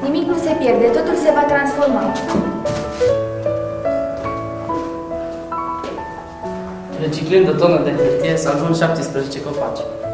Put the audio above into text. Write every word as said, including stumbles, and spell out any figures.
nimic nu se pierde, totul se va transforma. Reciclând o tonă de hârtie, salvăm șaptesprezece copaci.